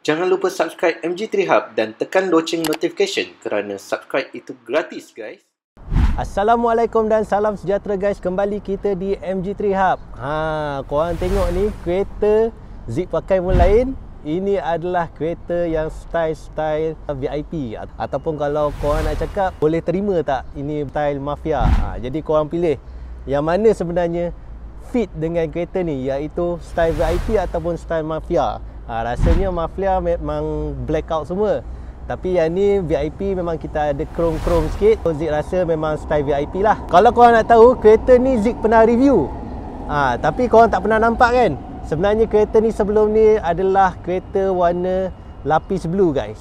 Jangan lupa subscribe MG3 Hub dan tekan loceng notification kerana subscribe itu gratis, guys. Assalamualaikum dan salam sejahtera, guys. Kembali kita di MG3 Hub. Korang tengok ni kereta zip pakai pun lain. Ini adalah kereta yang style VIP, ataupun kalau korang nak cakap boleh terima tak ini style mafia. Jadi korang pilih yang mana sebenarnya fit dengan kereta ni, iaitu style VIP ataupun style mafia. Rasanya mafia memang blackout semua, tapi yang ni VIP memang kita ada chrome sikit. So Zik rasa memang style VIP lah. Kalau korang nak tahu, kereta ni Zik pernah review, tapi korang tak pernah nampak kan. Sebenarnya kereta ni sebelum ni adalah kereta warna lapis blue, guys.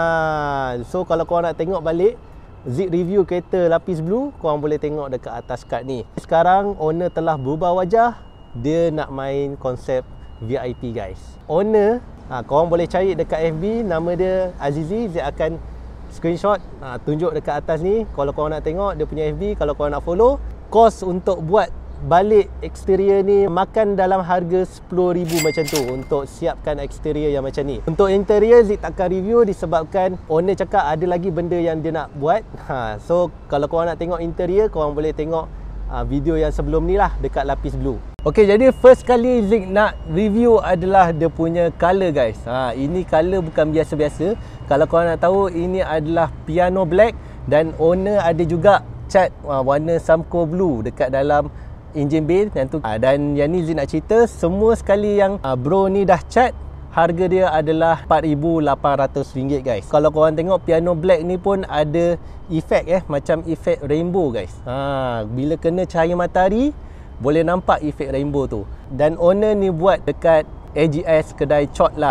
So kalau korang nak tengok balik Zik review kereta lapis blue, korang boleh tengok dekat atas kad ni. Sekarang owner telah berubah wajah. Dia nak main konsep VIP, guys. Owner, korang boleh cari dekat FB, nama dia Azizi. Zik akan screenshot, tunjuk dekat atas ni. Kalau korang nak tengok dia punya FB, kalau korang nak follow. Kos untuk buat balik eksterior ni makan dalam harga 10,000 macam tu, untuk siapkan eksterior yang macam ni. Untuk interior Zik takkan review disebabkan owner cakap ada lagi benda yang dia nak buat. So kalau korang nak tengok interior, korang boleh tengok video yang sebelum ni lah dekat lapis blue. Ok, jadi first kali Zik nak review adalah dia punya colour, guys. Ini colour bukan biasa-biasa. Kalau korang nak tahu, ini adalah piano black dan owner ada juga cat warna Samco blue dekat dalam engine bay yang tu. Dan yang ni Zik nak cerita, semua sekali yang bro ni dah cat, harga dia adalah RM4,800, guys. Kalau korang tengok piano black ni pun ada efek macam efek rainbow, guys. Bila kena cahaya matahari boleh nampak efek rainbow tu. Dan owner ni buat dekat AGS kedai cat lah.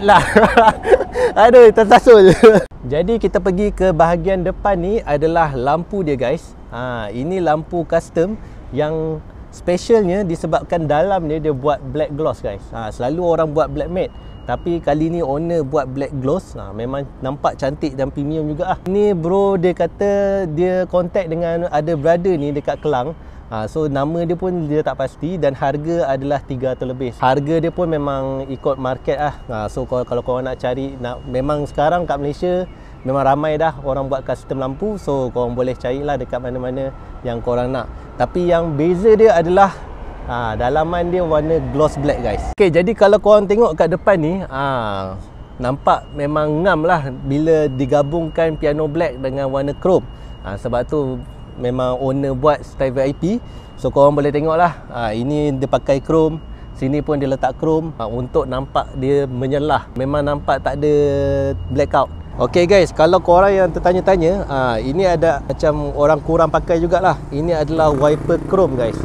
Aduh, tersasul. Jadi kita pergi ke bahagian depan ni adalah lampu dia, guys. Ini lampu custom yang specialnya disebabkan dalam ni dia buat black gloss, guys. Selalu orang buat black matte, tapi kali ni owner buat black gloss. Memang nampak cantik dan premium juga. Ni bro dia kata dia contact dengan ada brother ni dekat Kelang. So nama dia pun dia tak pasti, dan harga adalah 300 lebih. Harga dia pun memang ikut market lah. So kalau korang nak cari, memang sekarang kat Malaysia memang ramai dah orang buat custom lampu. So korang boleh carilah dekat mana-mana yang korang nak. Tapi yang beza dia adalah dalaman dia warna gloss black, guys. Ok, jadi kalau korang tengok kat depan ni, nampak memang ngam lah bila digabungkan piano black dengan warna chrome. Sebab tu memang owner buat style VIP. So korang boleh tengok lah, ini dia pakai chrome, sini pun dia letak chrome, untuk nampak dia menyelah. Memang nampak tak ada blackout. Ok, guys, kalau korang yang tertanya-tanya, ini ada macam orang kurang pakai jugalah. Ini adalah wiper chrome, guys.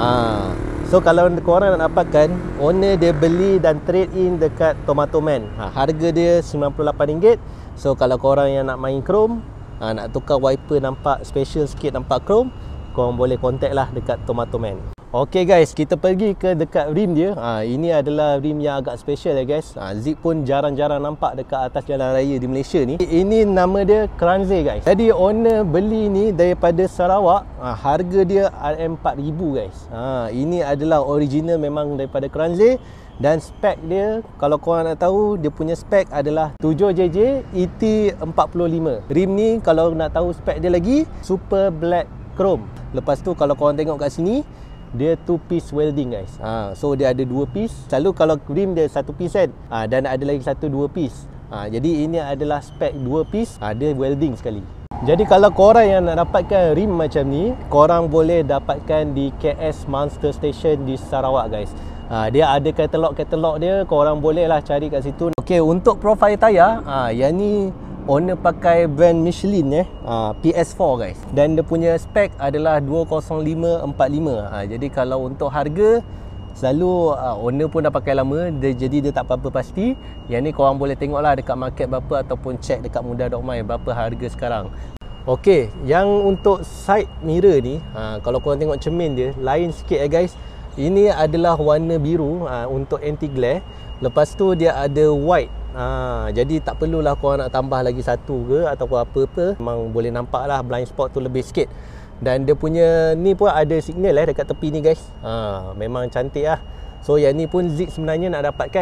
So kalau korang nak dapatkan, owner dia beli dan trade in dekat Tomato Man. Harga dia RM98. So kalau korang yang nak main chrome, nak tukar wiper nampak special sikit, nampak chrome, korang boleh contact lah dekat Tomato Man. Ok, guys, kita pergi ke dekat rim dia. Ini adalah rim yang agak special, guys. Zik pun jarang-jarang nampak dekat atas jalan raya di Malaysia ni. Ini nama dia Kranze, guys. Jadi owner beli ni daripada Sarawak. Harga dia RM4,000, guys. Ini adalah original memang daripada Kranze. Dan spek dia, kalau korang nak tahu, dia punya spek adalah 7JJ ET45. Rim ni kalau nak tahu spek dia lagi, super black chrome. Lepas tu kalau korang tengok kat sini, dia 2 piece welding, guys. So dia ada 2 piece. Selalu kalau rim dia 1 piece kan, dan ada lagi 2 piece. Jadi ini adalah spek 2 piece, dia welding sekali. Jadi kalau korang yang nak dapatkan rim macam ni, korang boleh dapatkan di KS Monster Station di Sarawak, guys. Dia ada katalog dia, korang boleh lah cari kat situ. Ok, untuk profile tayar, yang ni owner pakai brand Michelin, PS4, guys. Dan dia punya spek adalah 205/45. Jadi kalau untuk harga, selalu owner pun dah pakai lama, jadi dia tak apa-apa pasti. Yang ni korang boleh tengok lah dekat market berapa, ataupun check dekat mudah.my berapa harga sekarang. Ok, yang untuk side mirror ni, kalau korang tengok cermin dia lain sikit, guys. Ini adalah warna biru untuk anti glare. Lepas tu dia ada white. Jadi tak perlulah korang nak tambah lagi satu ke ataupun apa-apa. Memang boleh nampak lah blind spot tu lebih sikit. Dan dia punya ni pun ada signal dekat tepi ni, guys. Memang cantik lah. So yang ni pun Zik sebenarnya nak dapatkan.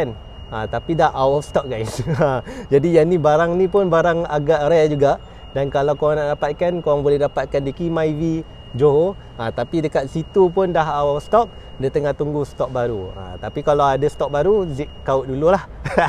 Tapi dah out of stock guys. Jadi yang ni, barang ni pun barang agak rare juga. Dan kalau korang nak dapatkan, korang boleh dapatkan di Myvi Johor. Tapi dekat situ pun dah out of stock. Dia tengah tunggu stok baru. Tapi kalau ada stok baru, zip kaut dululah.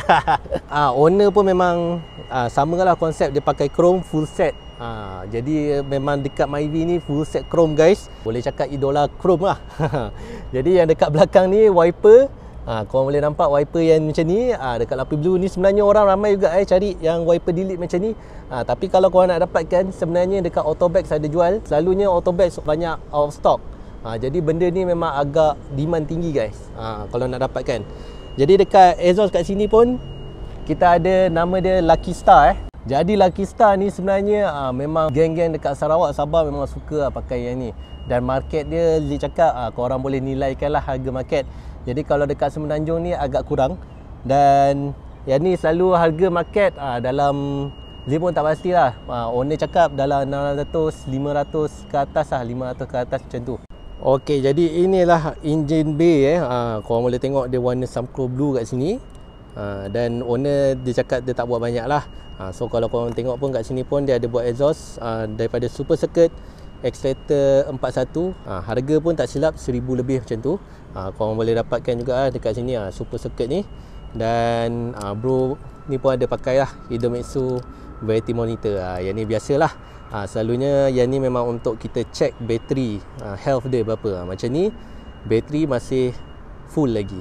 Owner pun memang sama lah konsep. Dia pakai chrome full set. Jadi memang dekat Myvi ni full set chrome guys. Boleh cakap idola chrome lah. Jadi yang dekat belakang ni wiper. Korang boleh nampak wiper yang macam ni. Dekat lapiz blue ni sebenarnya orang ramai juga cari yang wiper delete macam ni. Tapi kalau korang nak dapatkan, sebenarnya dekat Autobags ada jual. Selalunya Autobags banyak out of stock. Jadi benda ni memang agak demand tinggi guys, kalau nak dapatkan. Jadi dekat exhaust kat sini pun kita ada nama dia Lucky Star. Jadi Lucky Star ni sebenarnya memang geng-geng dekat Sarawak, Sabah memang suka pakai yang ni. Dan market dia, dia cakap korang boleh nilaikan lah harga market. Jadi kalau dekat Semenanjung ni agak kurang. Dan yang ni selalu harga market dalam, dia pun tak pastilah. Owner cakap dalam 600, 500 ke atas lah, 500 ke atas macam tu. Okey, jadi inilah engine bay korang boleh tengok dia warna samkro blue kat sini. Dan owner dia cakap dia tak buat banyak lah. So kalau korang tengok pun kat sini pun dia ada buat exhaust daripada super circuit, accelerator 41. Harga pun tak silap 1000 lebih macam tu. Korang boleh dapatkan juga dekat sini super circuit ni. Dan bro ni pun ada pakai lah Idemitsu variety monitor. Yang ni biasalah. Selalunya yang ni memang untuk kita check bateri health dia berapa. Macam ni bateri masih full lagi.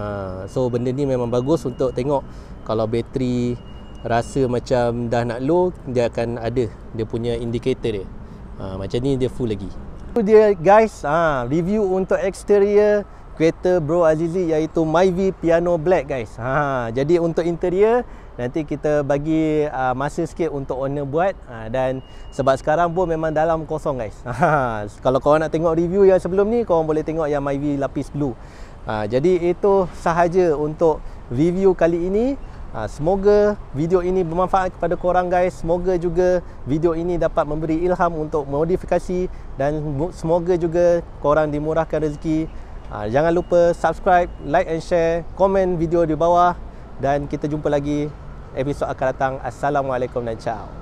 So benda ni memang bagus untuk tengok. Kalau bateri rasa macam dah nak low, dia akan ada dia punya indicator dia. Macam ni dia full lagi. Itu dia guys, review untuk exterior kereta Bro Azizi iaitu Myvi Piano Black guys. Jadi untuk interior nanti kita bagi masa sikit untuk owner buat. Dan sebab sekarang pun memang dalam kosong guys. Kalau korang nak tengok review yang sebelum ni, korang boleh tengok yang Myvi lapis blue. Jadi itu sahaja untuk review kali ini. Semoga video ini bermanfaat kepada korang guys. Semoga juga video ini dapat memberi ilham untuk modifikasi. Dan semoga juga korang dimurahkan rezeki. Jangan lupa subscribe, like and share, komen video di bawah. Dan kita jumpa lagi episod akan datang. Assalamualaikum dan ciao.